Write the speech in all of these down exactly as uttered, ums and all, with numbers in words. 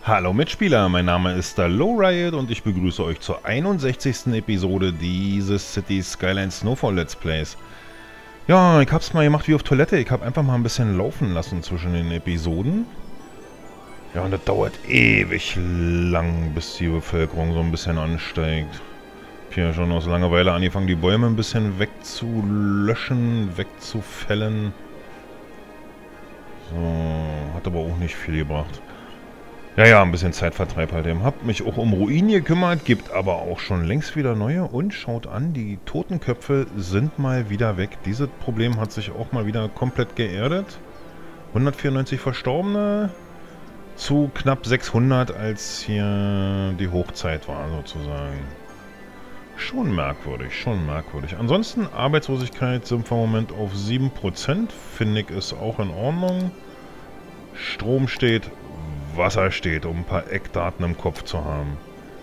Hallo Mitspieler, mein Name ist der Lowriot und ich begrüße euch zur einundsechzigsten Episode dieses Cities Skylines Snowfall Let's Plays. Ja, ich hab's mal gemacht wie auf Toilette, ich hab einfach mal ein bisschen laufen lassen zwischen den Episoden. Ja, und das dauert ewig lang, bis die Bevölkerung so ein bisschen ansteigt. Ich habe ja schon aus Langeweile angefangen, die Bäume ein bisschen wegzulöschen, wegzufällen. So, hat aber auch nicht viel gebracht. Ja, ja, ein bisschen Zeitvertreib halt eben. Hab mich auch um Ruinen gekümmert, gibt aber auch schon längst wieder neue. Und schaut an, die Totenköpfe sind mal wieder weg. Dieses Problem hat sich auch mal wieder komplett geerdet. hundertvierundneunzig Verstorbene zu knapp sechshundert, als hier die Hochzeit war sozusagen. Schon merkwürdig, schon merkwürdig. Ansonsten, Arbeitslosigkeit sind wir im Moment auf sieben Prozent. Finde ich ist auch in Ordnung. Strom steht, Wasser steht, um ein paar Eckdaten im Kopf zu haben.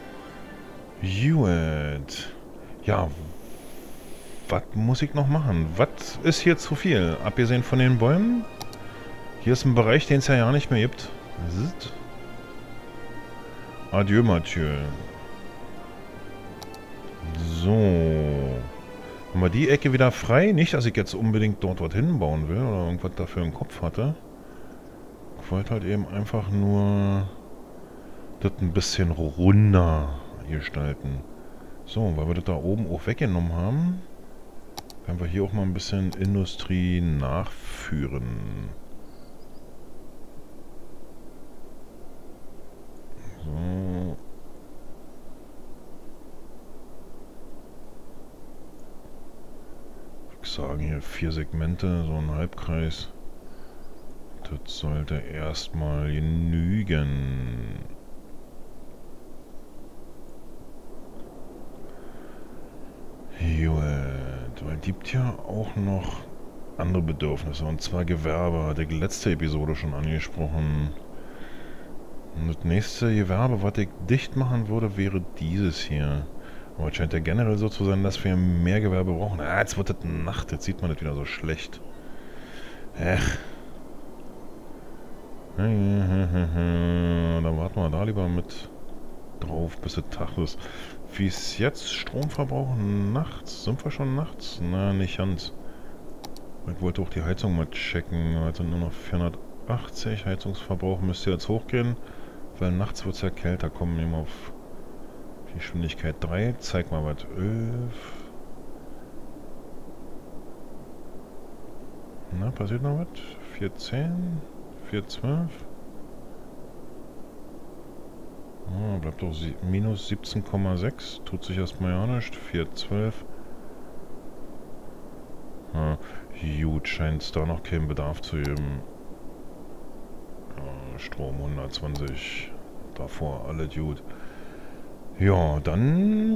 Gut. Ja, was muss ich noch machen? Was ist hier zu viel? Abgesehen von den Bäumen? Hier ist ein Bereich, den es ja gar nicht mehr gibt. Adieu, Mathieu. So. Haben wir die Ecke wieder frei? Nicht, dass ich jetzt unbedingt dort was hinbauen will oder irgendwas dafür im Kopf hatte. Ich wollte halt eben einfach nur das ein bisschen runder gestalten. So, weil wir das da oben auch weggenommen haben, werden wir hier auch mal ein bisschen Industrie nachführen. So. Ich sagen hier vier Segmente, so ein Halbkreis. Das sollte erstmal genügen. Gut, weil es gibt ja auch noch andere Bedürfnisse, und zwar Gewerbe, hatte ich letzte Episode schon angesprochen. Und das nächste Gewerbe, was ich dicht machen würde, wäre dieses hier. Aber es scheint ja generell so zu sein, dass wir mehr Gewerbe brauchen. Ah, jetzt wird es Nacht, jetzt sieht man das wieder so schlecht. Ech. Dann warten wir da lieber mit drauf, bis es Tag ist. Wie ist jetzt Stromverbrauch nachts? Sind wir schon nachts? Na, nicht ganz. Ich wollte auch die Heizung mal checken. Jetzt sind nur noch vierhundertachtzig. Heizungsverbrauch müsste jetzt hochgehen, weil nachts wird es ja kälter. Kommen wir mal auf Geschwindigkeit drei. Zeig mal was. elf. Na, passiert noch was? vierzehn. vier zwölf. Oh, bleibt doch minus siebzehn Komma sechs. Tut sich erstmal ja nicht. vier zwölf. Ah, gut, scheint es da noch keinen Bedarf zu geben. Ja, Strom hundertzwanzig. Davor alle gut. Ja, dann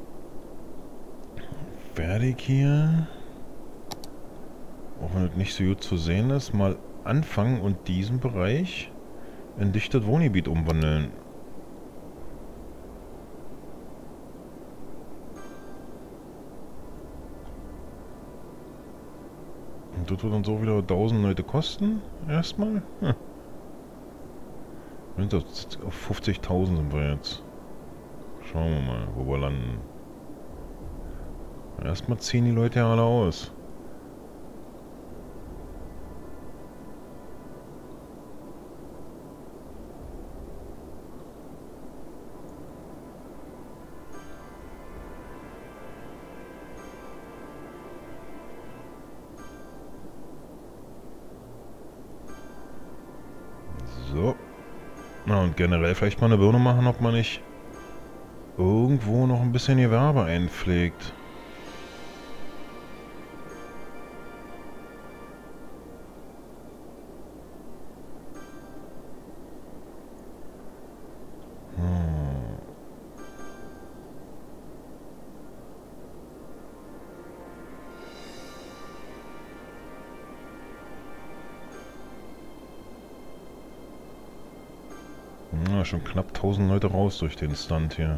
werde ich hier, auch wenn es nicht so gut zu sehen ist, mal anfangen und diesen Bereich in dichtes Wohngebiet umwandeln. Und das wird dann so wieder tausend Leute kosten, erstmal. Hm. Auf fünfzigtausend sind wir jetzt. Schauen wir mal, wo wir landen. Erstmal ziehen die Leute ja alle aus. So. Na, und generell vielleicht mal eine Birne machen, ob man nicht irgendwo noch ein bisschen Gewerbe einpflegt. Hm. Ja, schon knapp tausend Leute raus durch den Stunt hier.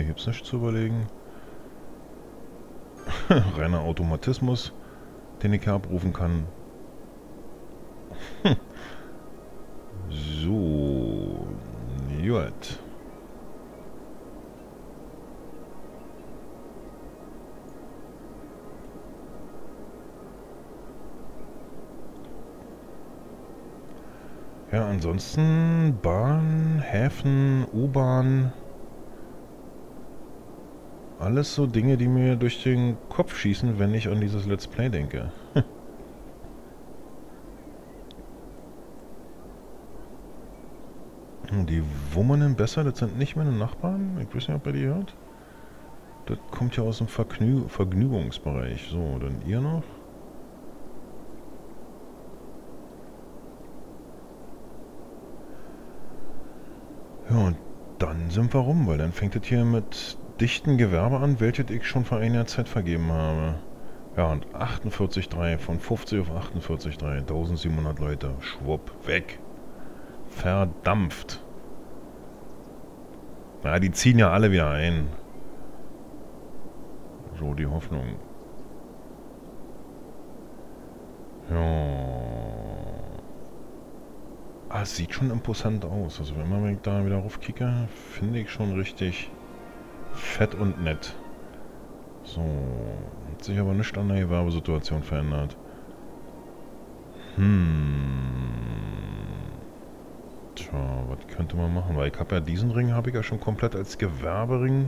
Ne, gibt's nichts zu überlegen. Reiner Automatismus, den ich hier abrufen kann. So, gut. Ja, ansonsten Bahn, Häfen, U-Bahn. Alles so Dinge, die mir durch den Kopf schießen, wenn ich an dieses Let's Play denke. Die Wummernen besser, das sind nicht meine Nachbarn. Ich weiß nicht, ob ihr die hört. Das kommt ja aus dem Vergnü Vergnügungsbereich. So, dann ihr noch. Ja, und dann sind wir rum, weil dann fängt es hier mit dichten Gewerbe an, welches ich schon vor einiger Zeit vergeben habe. Ja, und achtundvierzig Komma drei von fünfzig auf achtundvierzig Komma drei. eintausendsiebenhundert Leute. Schwupp, weg. Verdampft. Ja, die ziehen ja alle wieder ein. So, die Hoffnung. Ja. Ah, es sieht schon imposant aus. Also wenn man da wieder raufkicke, finde ich schon richtig fett und nett. So. Hat sich aber nicht an der Gewerbesituation verändert. Hm. Tja, was könnte man machen? Weil ich habe ja diesen Ring, habe ich ja schon komplett als Gewerbering.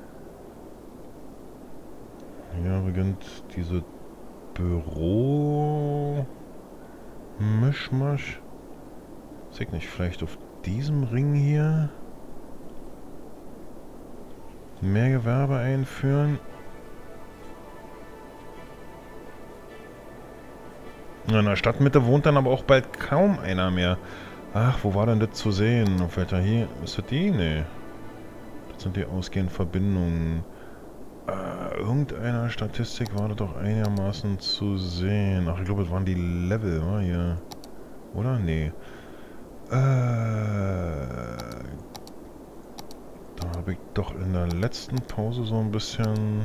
Hier beginnt diese Büro... Mischmasch. Weiß ich nicht, vielleicht auf diesem Ring hier mehr Gewerbe einführen. In der Stadtmitte wohnt dann aber auch bald kaum einer mehr. Ach, wo war denn das zu sehen? Auf welcher hier? Ist das die? Nee. Das sind die ausgehenden Verbindungen. Äh, irgendeiner Statistik war das doch einigermaßen zu sehen. Ach, ich glaube, das waren die Level, war hier. Oder? Nee. Äh, da habe ich doch in der letzten Pause so ein bisschen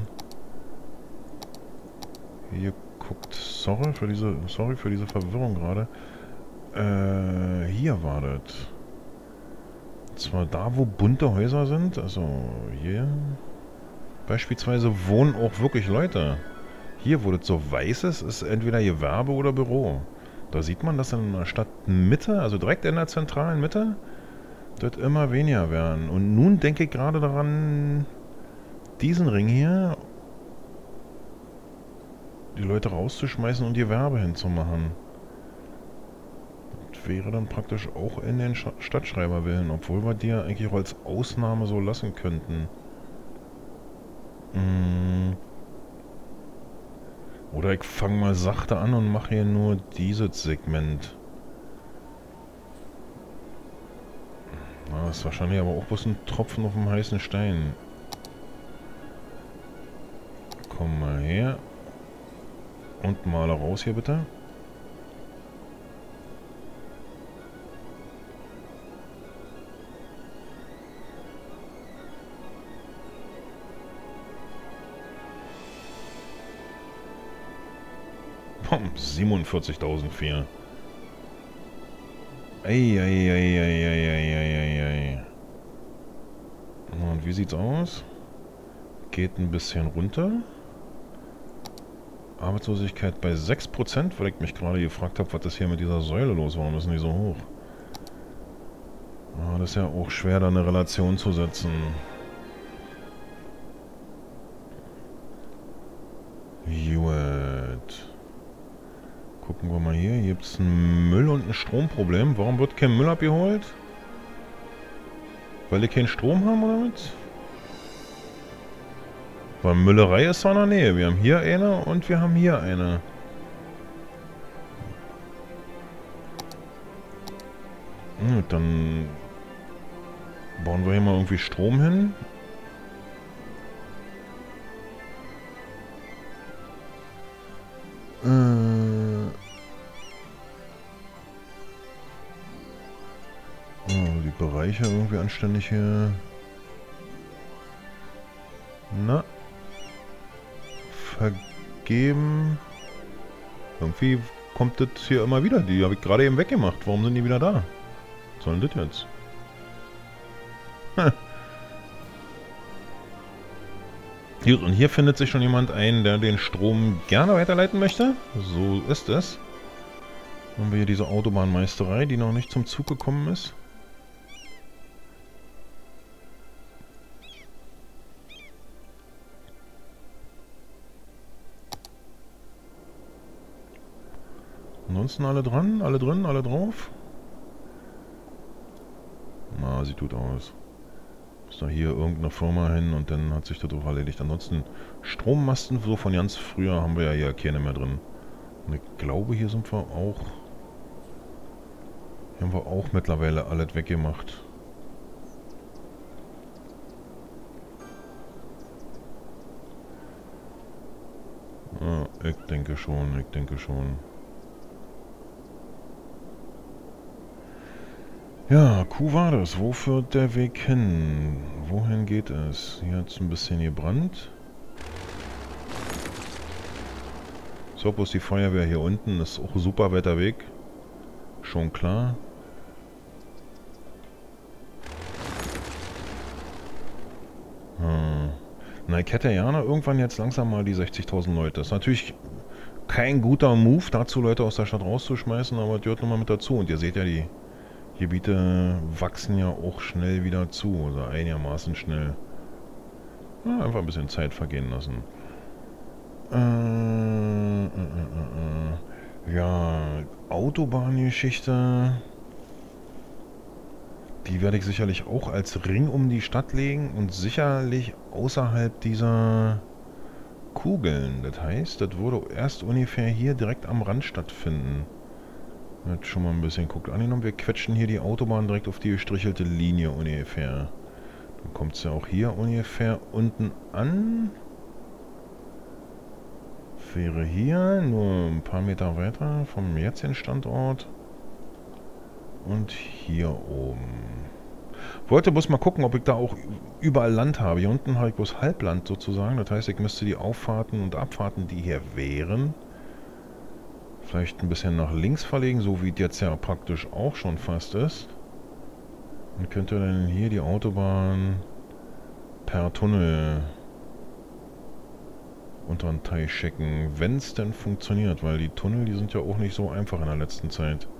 hier geguckt. Sorry für diese, sorry für diese Verwirrung gerade. Äh, hier war das. Und zwar da, wo bunte Häuser sind. Also hier beispielsweise wohnen auch wirklich Leute. Hier, wo das so weiß ist, ist entweder Gewerbe oder Büro. Da sieht man, dass in der Stadtmitte, also direkt in der zentralen Mitte, das immer weniger werden. Und nun denke ich gerade daran, diesen Ring hier, die Leute rauszuschmeißen und Gewerbe hinzumachen. Das wäre dann praktisch auch in den Stadtschreiberwillen, obwohl wir die ja eigentlich auch als Ausnahme so lassen könnten. Hm. Oder ich fange mal sachte an und mache hier nur dieses Segment. Das ist wahrscheinlich aber auch bloß ein Tropfen auf dem heißen Stein. Komm mal her. Und male raus hier bitte. siebenundvierzigtausendvier. Eieieiei. Und wie sieht's aus? Geht ein bisschen runter. Arbeitslosigkeit bei sechs Prozent, weil ich mich gerade gefragt habe, was ist hier mit dieser Säule los? Warum ist die so hoch? Ah, das ist ja auch schwer, da eine Relation zu setzen. Gut. Gucken wir mal hier. Hier gibt es ein Müll- und ein Stromproblem. Warum wird kein Müll abgeholt? Weil die keinen Strom haben oder was? Weil Müllerei ist zwar in der Nähe. Wir haben hier eine und wir haben hier eine. Gut, dann bauen wir hier mal irgendwie Strom hin. Äh. Oh, die Bereiche irgendwie anständig hier Na. Vergeben. Irgendwie kommt das hier immer wieder. Die habe ich gerade eben weggemacht. Warum sind die wieder da? Was soll denn das jetzt? Hm. Hier, und hier findet sich schon jemand ein, der den Strom gerne weiterleiten möchte. So ist es. Haben wir hier diese Autobahnmeisterei, die noch nicht zum Zug gekommen ist. Ansonsten alle dran, alle drin, alle drauf. Na, sieht gut aus. Ist da hier irgendeine Firma hin und dann hat sich das auch erledigt. Ansonsten Strommasten, so von ganz früher, haben wir ja hier keine mehr drin. Und ich glaube, hier sind wir auch... Hier haben wir auch mittlerweile alles weggemacht. Ah, ich denke schon, ich denke schon. Ja, Kuh war das. Wo führt der Weg hin? Wohin geht es? Hier hat es ein bisschen gebrannt. So, wo ist die Feuerwehr hier unten? Das ist auch ein super Wetterweg. Schon klar. Hm. Na, ich hätte gerne irgendwann jetzt langsam mal die sechzigtausend Leute. Das ist natürlich kein guter Move, dazu Leute aus der Stadt rauszuschmeißen, aber das gehört nochmal mit dazu. Und ihr seht ja, die Gebiete wachsen ja auch schnell wieder zu, also einigermaßen schnell. Ja, einfach ein bisschen Zeit vergehen lassen. Äh, äh, äh, äh. Ja, Autobahngeschichte. Die werde ich sicherlich auch als Ring um die Stadt legen und sicherlich außerhalb dieser Kugeln. Das heißt, das würde erst ungefähr hier direkt am Rand stattfinden. Jetzt schon mal ein bisschen guckt. Angenommen, wir quetschen hier die Autobahn direkt auf die gestrichelte Linie ungefähr. Dann kommt es ja auch hier ungefähr unten an. Wäre hier nur ein paar Meter weiter vom jetzigen Standort. Und hier oben. Wollte bloß mal gucken, ob ich da auch überall Land habe. Hier unten habe ich bloß Halbland sozusagen. Das heißt, ich müsste die Auffahrten und Abfahrten, die hier wären, vielleicht ein bisschen nach links verlegen, so wie es jetzt ja praktisch auch schon fast ist. Und könnte dann hier die Autobahn per Tunnel unter den Teich schicken, wenn es denn funktioniert, weil die Tunnel, die sind ja auch nicht so einfach in der letzten Zeit.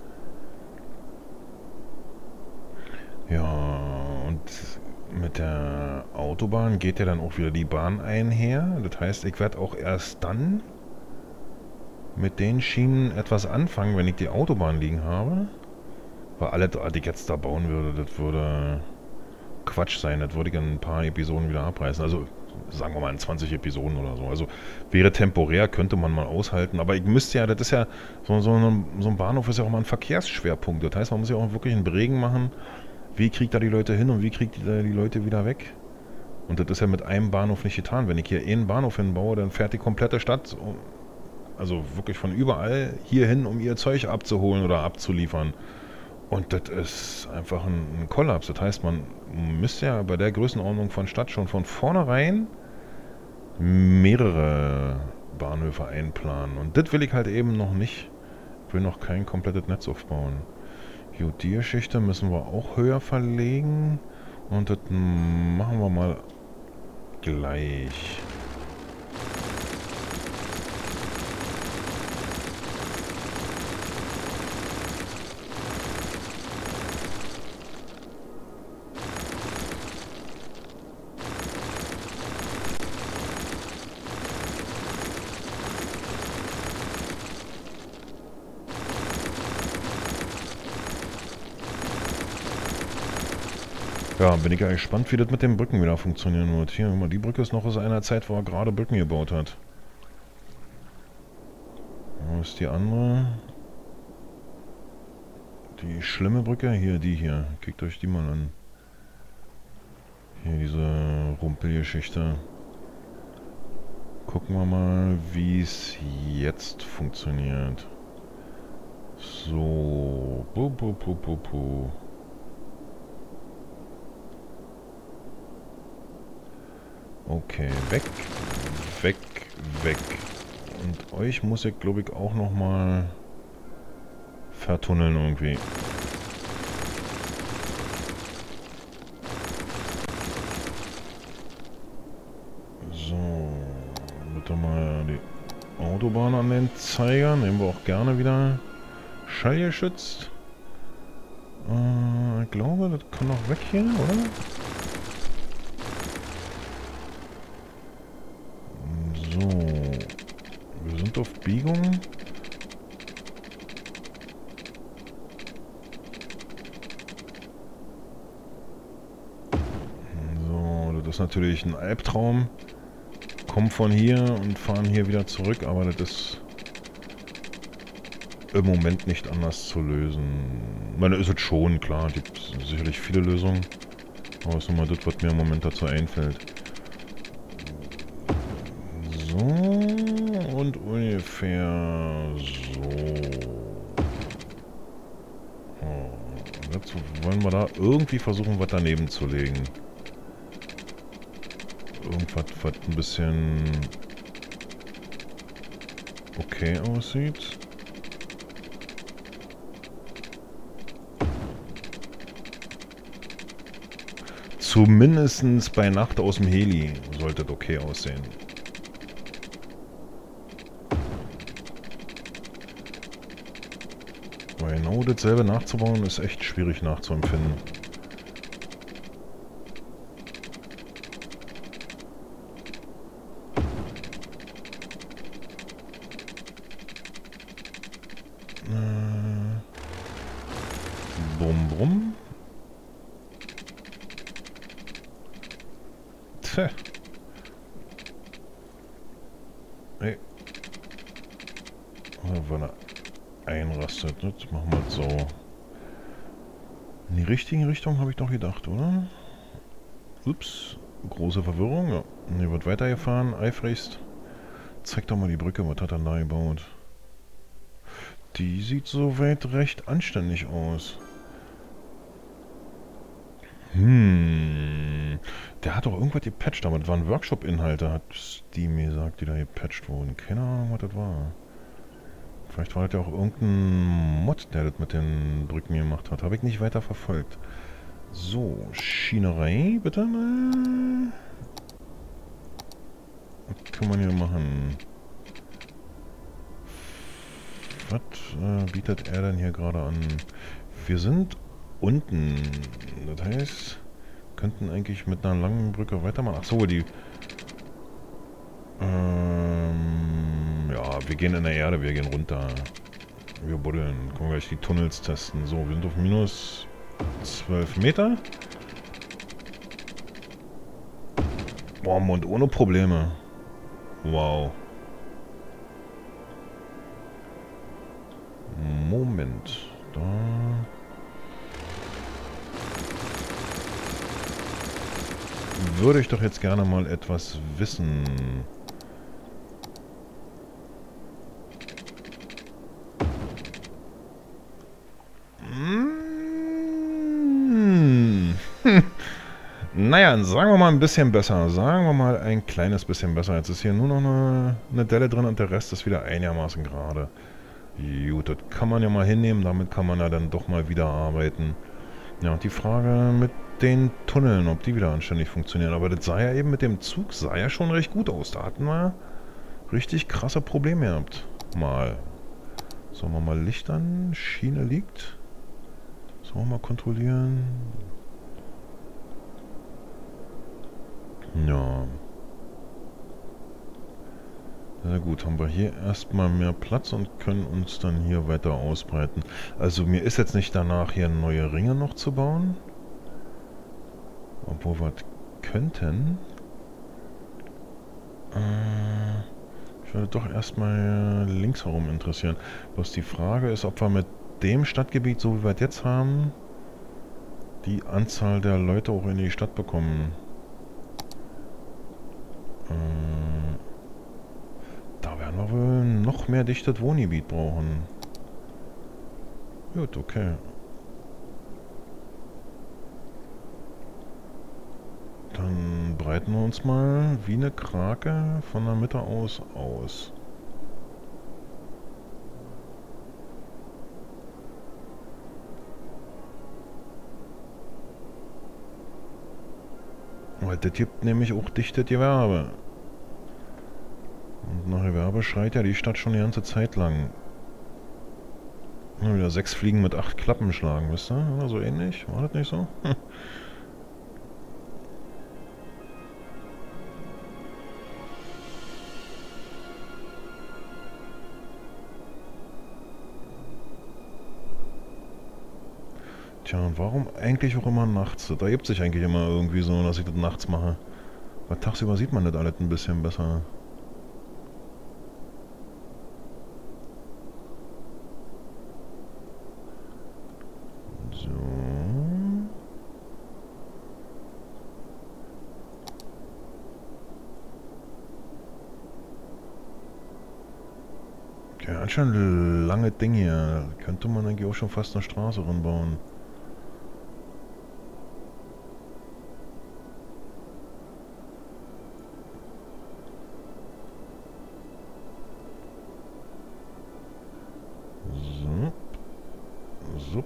Ja, und mit der Autobahn geht ja dann auch wieder die Bahn einher. Das heißt, ich werde auch erst dann mit den Schienen etwas anfangen, wenn ich die Autobahn liegen habe. Weil alles, was ich jetzt da bauen würde, das würde Quatsch sein. Das würde ich in ein paar Episoden wieder abreißen. Also sagen wir mal in zwanzig Episoden oder so. Also wäre temporär, könnte man mal aushalten. Aber ich müsste ja, das ist ja, so, so, ein, so ein Bahnhof ist ja auch mal ein Verkehrsschwerpunkt. Das heißt, man muss ja auch wirklich einen Beregen machen. Wie kriegt er die Leute hin und wie kriegt er die Leute wieder weg? Und das ist ja mit einem Bahnhof nicht getan. Wenn ich hier einen Bahnhof hinbaue, dann fährt die komplette Stadt, also wirklich von überall hier hin, um ihr Zeug abzuholen oder abzuliefern. Und das ist einfach ein, ein Kollaps. Das heißt, man müsste ja bei der Größenordnung von Stadt schon von vornherein mehrere Bahnhöfe einplanen. Und das will ich halt eben noch nicht. Ich will noch kein komplettes Netz aufbauen. Gut, die Geschichte müssen wir auch höher verlegen. Und das machen wir mal gleich. Ja, bin ich ja gespannt, wie das mit den Brücken wieder funktionieren wird. Hier, guck mal, die Brücke ist noch aus einer Zeit, wo er gerade Brücken gebaut hat. Wo ist die andere? Die schlimme Brücke? Hier, die hier. Kickt euch die mal an. Hier, diese Rumpelgeschichte. Gucken wir mal, wie es jetzt funktioniert. So. Bu, bu, bu, bu, bu. Okay, weg, weg, weg. Und euch muss ich, glaube ich, auch nochmal vertunneln irgendwie. So, bitte mal die Autobahn an den Zeiger. Nehmen wir auch gerne wieder schallgeschützt. Äh, ich glaube, das kann noch weg hier, oder? So. Wir sind auf Biegung. So, das ist natürlich ein Albtraum. Kommen von hier und fahren hier wieder zurück, aber das ist im Moment nicht anders zu lösen. Ich meine, ist es schon, klar, es gibt sicherlich viele Lösungen. Aber das ist nochmal das, was mir im Moment dazu einfällt. So, und ungefähr so. Oh, jetzt wollen wir da irgendwie versuchen, was daneben zu legen. Irgendwas, was ein bisschen okay aussieht. Zumindest bei Nacht aus dem Heli sollte das okay aussehen. Weil genau dasselbe nachzubauen ist echt schwierig nachzuempfinden. Äh, brumm, brumm. Tja. Hey. Oder wenn er einrastet, das machen wir so. In die richtige Richtung habe ich doch gedacht, oder? Ups, große Verwirrung. Ja. Hier wird weitergefahren, eifrigst. Zeig doch mal die Brücke, was hat er da gebaut? Die sieht soweit recht anständig aus. Hm. Der hat doch irgendwas gepatcht, aber das waren Workshop-Inhalte, hat Steam mir gesagt, die da gepatcht wurden. Keine Ahnung, was das war. Vielleicht war das ja auch irgendein Mod, der das mit den Brücken gemacht hat. Habe ich nicht weiter verfolgt. So, Schienerei, bitte mal. Was kann man hier machen? Was äh, bietet er denn hier gerade an? Wir sind unten. Das heißt, könnten eigentlich mit einer langen Brücke weitermachen. Achso, die... Ähm, ja, wir gehen in der Erde, wir gehen runter. Wir buddeln. Können wir gleich die Tunnels testen. So, wir sind auf minus zwölf Meter. Boah, und ohne Probleme. Wow. Moment. Da... würde ich doch jetzt gerne mal etwas wissen. Hm. Naja, sagen wir mal ein bisschen besser. Sagen wir mal ein kleines bisschen besser. Jetzt ist hier nur noch eine, eine Delle drin und der Rest ist wieder einigermaßen gerade. Gut, das kann man ja mal hinnehmen. Damit kann man ja dann doch mal wieder arbeiten. Ja, und die Frage mit den Tunneln, ob die wieder anständig funktionieren. Aber das sah ja eben mit dem Zug, sah ja schon recht gut aus. Da hatten wir richtig krasse Probleme gehabt. Mal. Sollen wir mal Licht an? Schiene liegt. Sollen wir mal kontrollieren? Ja. Na gut, haben wir hier erstmal mehr Platz und können uns dann hier weiter ausbreiten. Also mir ist jetzt nicht danach, hier neue Ringe noch zu bauen. Obwohl wir könnten. Äh, ich würde doch erstmal links herum interessieren. Bloß die Frage ist, ob wir mit dem Stadtgebiet, so wie wir es jetzt haben, die Anzahl der Leute auch in die Stadt bekommen. Äh, da werden wir wohl noch mehr dichtes Wohngebiet brauchen. Gut, okay. Dann breiten wir uns mal wie eine Krake von der Mitte aus aus. Weil das gibt nämlich auch dichtes Gewerbe. Und nach Gewerbe schreit ja die Stadt schon die ganze Zeit lang. Wieder sechs Fliegen mit acht Klappen schlagen, wisst ihr? Oder so ähnlich? War das nicht so? Hm. Tja, und warum eigentlich auch immer nachts? Da gibt sich eigentlich immer irgendwie so, dass ich das nachts mache. Weil tagsüber sieht man das alles ein bisschen besser. So. Ja, ganz schön lange Ding hier. Könnte man eigentlich auch schon fast eine Straße ranbauen. So. So.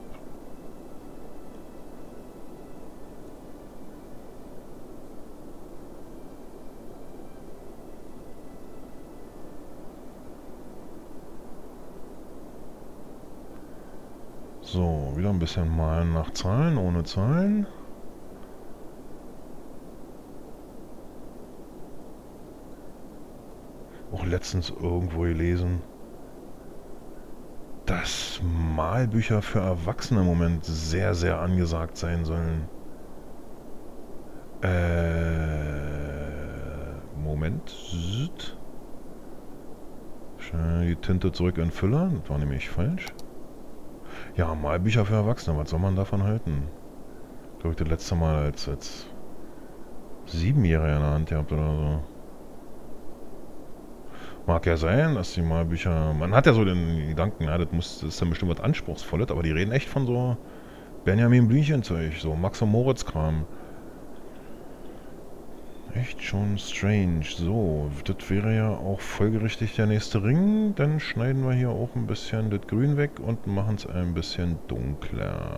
So, wieder ein bisschen malen nach Zahlen, ohne Zahlen. Auch letztens irgendwo gelesen, dass Malbücher für Erwachsene im Moment sehr, sehr angesagt sein sollen. Äh, Moment. Schnell die Tinte zurück in Füller. Das war nämlich falsch. Ja, Malbücher für Erwachsene. Was soll man davon halten? Ich glaube, ich das letzte Mal als, als Siebenjähriger in der Hand gehabt oder so. Mag ja sein, dass die Malbücher... Man hat ja so den Gedanken, ja, das, muss, das ist dann bestimmt was Anspruchsvolles, aber die reden echt von so Benjamin Blümchen-Zeug, so Max und Moritz-Kram. Echt schon strange. So, das wäre ja auch folgerichtig der nächste Ring. Dann schneiden wir hier auch ein bisschen das Grün weg und machen es ein bisschen dunkler.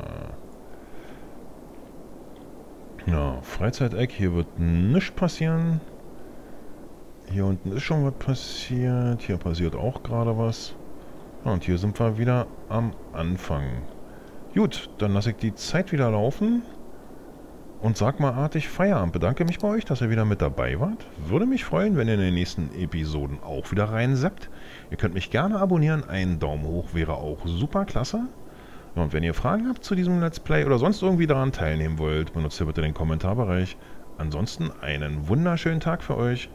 Ja, Freizeiteck, hier wird nichts passieren. Hier unten ist schon was passiert. Hier passiert auch gerade was. Und hier sind wir wieder am Anfang. Gut, dann lasse ich die Zeit wieder laufen. Und sag mal artig Feierabend. Bedanke mich bei euch, dass ihr wieder mit dabei wart. Würde mich freuen, wenn ihr in den nächsten Episoden auch wieder reinseppt. Ihr könnt mich gerne abonnieren. Ein Daumen hoch wäre auch super klasse. Und wenn ihr Fragen habt zu diesem Let's Play oder sonst irgendwie daran teilnehmen wollt, benutzt ihr bitte den Kommentarbereich. Ansonsten einen wunderschönen Tag für euch.